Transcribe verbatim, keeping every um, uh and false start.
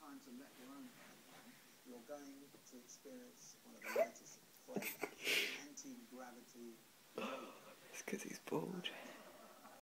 time to let your own hair down, you're going to experience one of the latest flavors, anti-gravity. It's because he's bald.